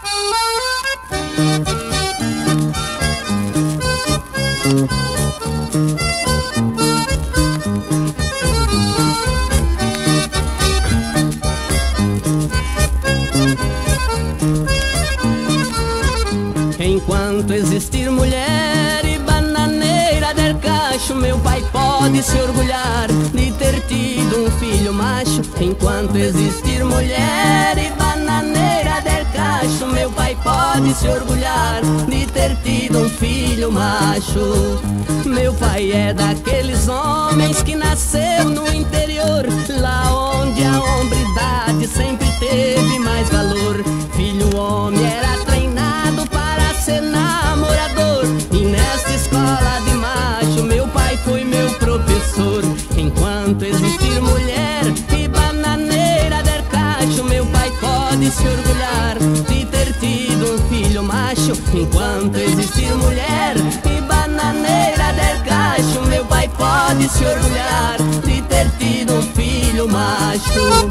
Enquanto existir mulher e bananeira del cacho, meu pai pode se orgulhar de ter tido um filho macho. Enquanto existir mulher e bananeira del cacho, meu pai pode se orgulhar de ter tido um filho macho. Meu pai é daqueles homens que nasceu no interior, lá onde a hombridade sempre teve mais valor. Filho homem era treinado para ser namorador, e nesta escola de macho meu pai foi meu professor. Enquanto existir mulher e bananeira del cacho, meu pai pode se orgulhar de ter tido um filho macho. Enquanto existir mulher e bananeira del cacho, meu pai pode se orgulhar de ter tido um filho macho.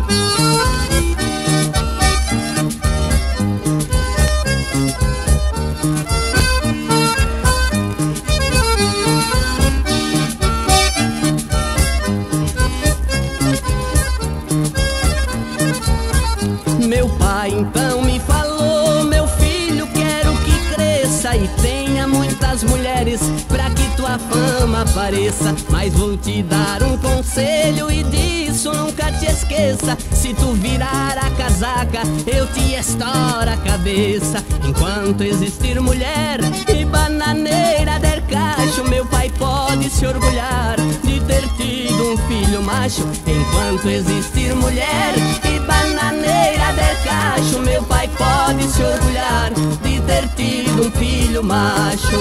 Meu pai então me falou: meu filho, quero que cresça e tenha muitas mulheres pra que tua fama apareça. Mas vou te dar um conselho e disso nunca te esqueça: se tu virar a casaca, eu te estouro a cabeça. Enquanto existir mulher e bananeira del cacho, meu pai pode se orgulhar de ter tido um filho macho. Enquanto existir mulher e bananeira del cacho, meu pai pode se orgulhar de ter tido um filho macho.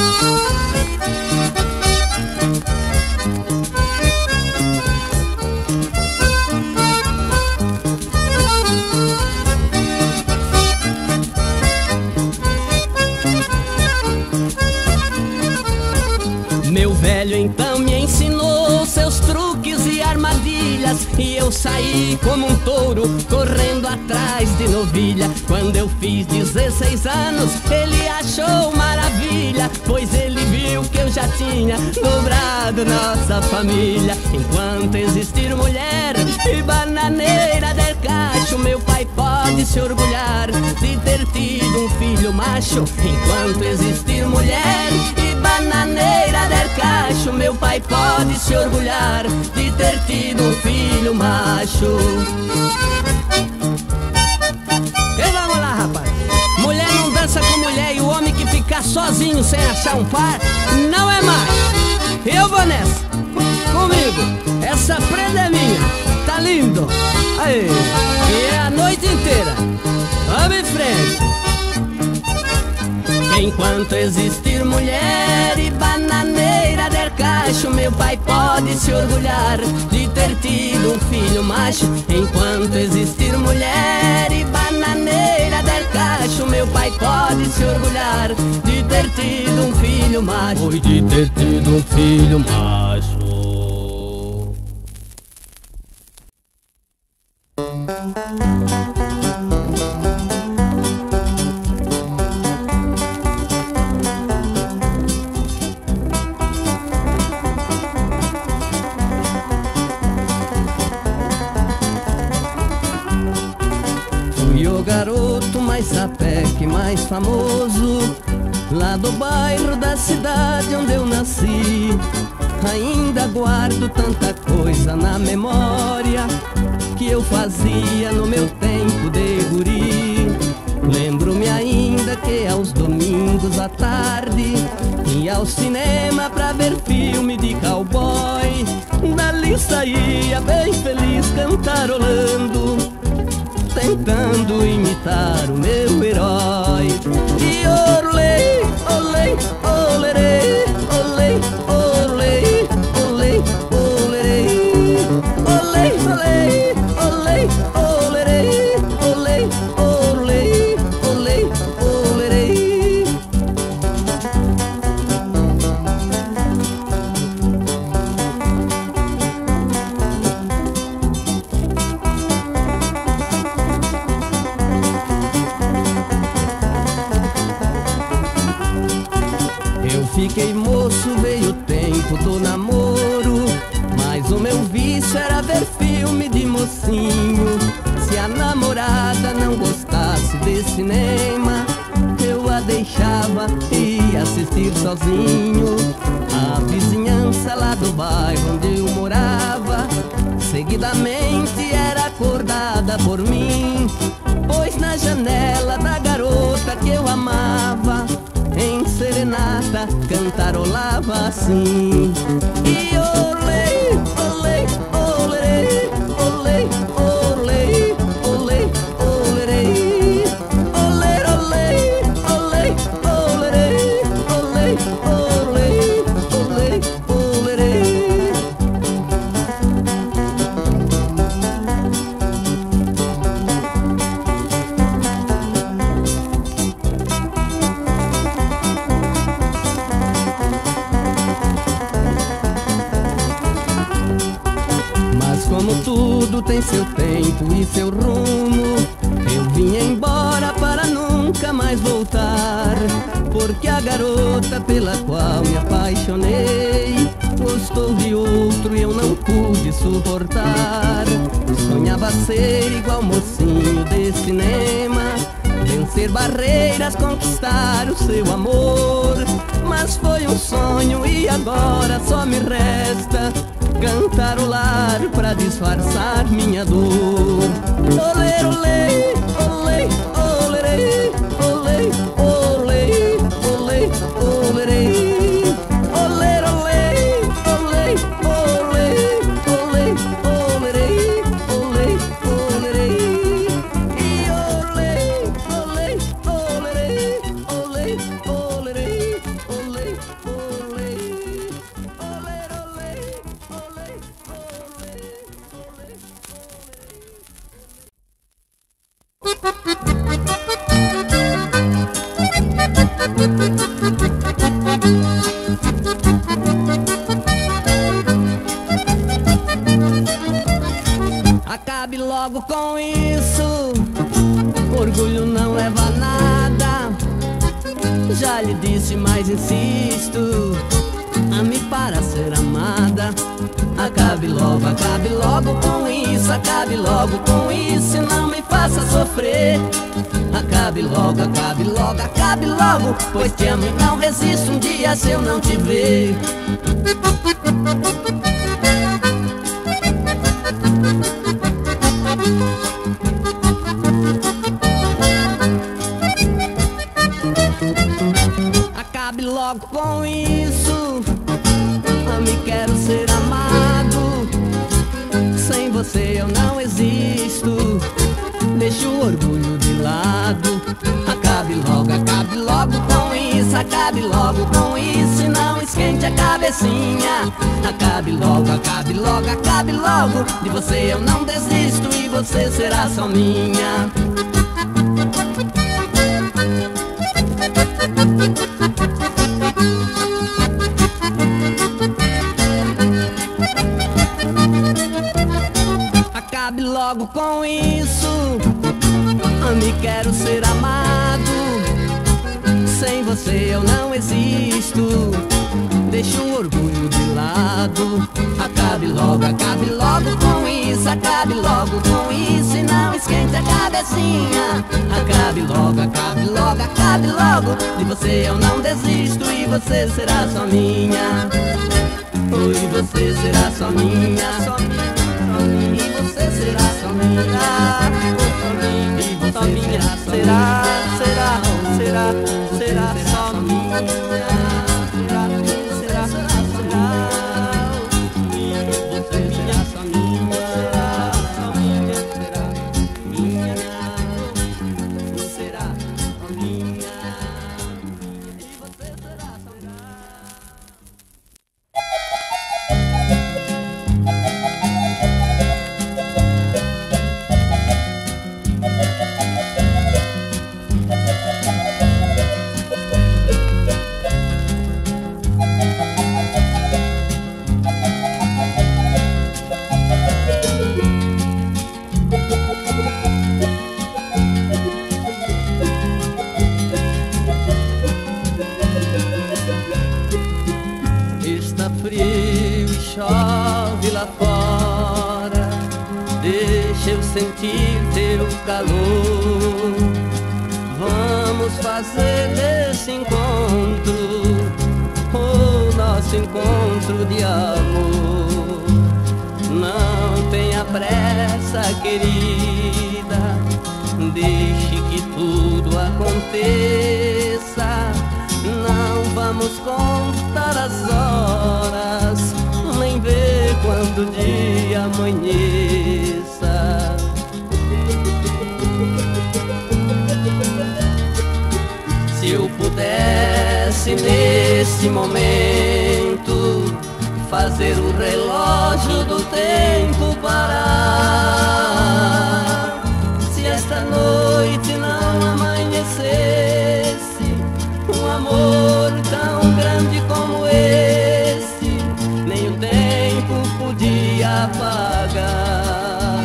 Meu velho então me ensinou seus truques e armadilhas, e eu saí como um touro correndo atrás de novilha. Quando eu fiz 16 anos, ele achou maravilha, pois ele viu que eu já tinha dobrado nossa família. Enquanto existir mulher e bananeira del cacho, meu pai pode se orgulhar de ter tido um filho macho. Enquanto existir mulher e bananeira del cacho, meu pai pode se orgulhar de ter tido um filho macho. E vamos lá, rapaz. Mulher não dança com mulher, e o homem que ficar sozinho sem achar um par não é macho. Eu vou nessa, comigo. Essa prenda é minha, tá lindo. Aí, e é a noite inteira. Vamos em frente. Enquanto existir mulher e bananeira del cacho, meu pai pode se orgulhar de ter tido um filho macho. Enquanto existir mulher e bananeira del cacho, meu pai pode se orgulhar de ter tido um filho macho. Oi, de ter tido um filho macho. O garoto mais sapeque, mais famoso, lá do bairro da cidade onde eu nasci. Ainda guardo tanta coisa na memória que eu fazia no meu tempo de guri. Lembro-me ainda que aos domingos à tarde ia ao cinema pra ver filme de cowboy. Dali saía bem feliz cantarolando, tentando imitar o meu herói. E olê, olê, olerê, olê, olê, olê, olerê, olê, olê, olê, olerê, olê, olê, olê, olerê. fiquei moço, veio o tempo do namoro, mas o meu vício era ver filme de mocinho. Se a namorada não gostasse de cinema, eu a deixava e ia assistir sozinho. A vizinhança lá do bairro onde eu morava seguidamente era acordada por mim, pois na janela da garota que eu amava, em serenata cantarolava assim. E olê, olê, olê, olê, olê, olê, olê, olê, olê, olê, olê, olê, olê. Como tudo tem seu tempo e seu rumo, eu vim embora para nunca mais voltar, porque a garota pela qual me apaixonei gostou de outro e eu não pude suportar. Sonhava ser igual mocinho de cinema, vencer barreiras, conquistar o seu amor, mas foi um sonho e agora só me resta cantarolar pra disfarçar minha dor. Olê, olê, olê, olê, olê, olê, olê, olê, olê, olê, olê, olê, olê, olê, olê, e olê, olê, olê, olê, olê, olê, olê. Acabe logo com isso, orgulho não leva a nada. Já lhe disse, mas insisto, ame para ser amada. Acabe logo com isso, acabe logo com isso e não me faça sofrer. Acabe logo, acabe logo, acabe logo, pois te amo e não resisto um dia se eu não te ver. Acabe logo com isso, ame, quero ser amado. Sem você eu não existo, deixa o orgulho de lado. Acabe logo com isso, acabe logo com isso e não esquente a cabecinha. Acabe logo, acabe logo, acabe logo, de você eu não desisto e você será só minha. Acabe logo com isso, ame, quero ser amado. Sem você eu não existo, deixa o orgulho de lado. Acabe logo com isso, acabe logo com isso e não esquente a cabecinha. Acabe logo, acabe logo, de você eu não desisto e você será só minha. Oi, você será só minha, só minha, só minha. E você será só minha, e você só minha, será, será, será, será só minha, será, será, será, e você será só minha, será só minha, será minha, será só minha, e você será só minha. sentir teu calor. Vamos fazer desse encontro o nosso encontro de amor. Não tenha pressa, querida, deixe que tudo aconteça. Não vamos contar as horas, nem ver quando o dia amanheça. Se eu pudesse nesse momento fazer o relógio do tempo parar, se esta noite não amanhecesse um amor tão grande como esse, nem o tempo podia apagar.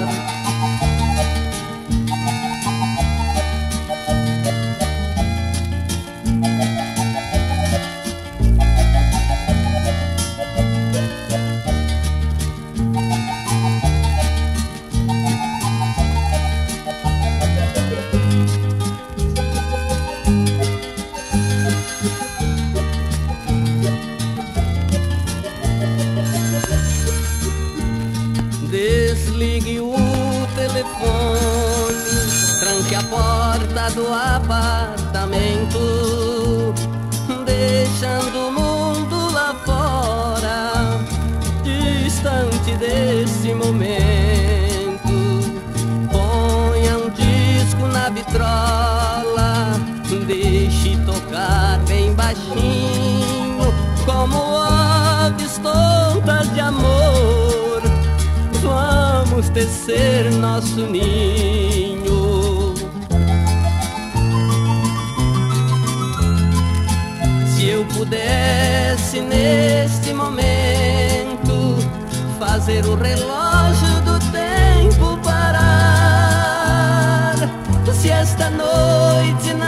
Desligue o telefone, tranque a porta do apartamento, deixando o mundo lá fora, distante desse momento. Ponha um disco na vitrola, deixe tocar bem baixinho, como aves tontas de amor. Vamos tecer nosso ninho. Se eu pudesse neste momento fazer o relógio do tempo parar, se esta noite